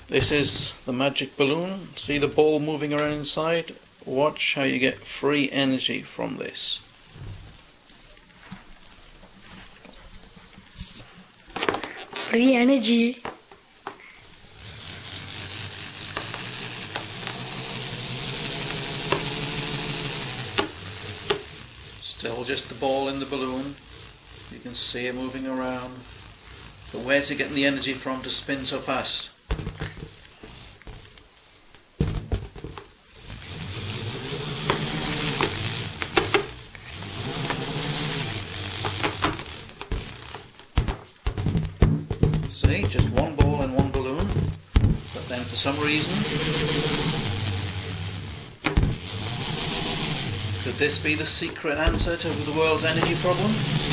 This is the magic balloon. See the ball moving around inside? Watch how you get free energy from this. Free energy. Still just the ball in the balloon. You can see it moving around. But where's it getting the energy from to spin so fast? See, just one ball and one balloon, but then for some reason, could this be the secret answer to the world's energy problem?